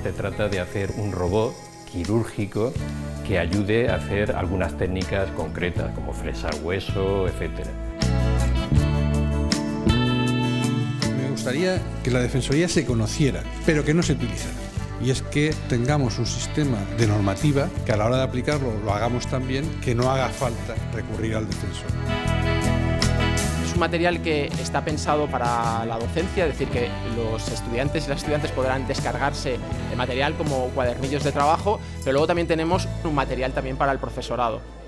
Se trata de hacer un robot quirúrgico que ayude a hacer algunas técnicas concretas, como fresar hueso, etc. Me gustaría que la Defensoría se conociera, pero que no se utilizara. Y es que tengamos un sistema de normativa que a la hora de aplicarlo lo hagamos tan bien que no haga falta recurrir al defensor. Es un material que está pensado para la docencia, es decir, que los estudiantes y las estudiantes podrán descargarse de material como cuadernillos de trabajo, pero luego también tenemos un material también para el profesorado.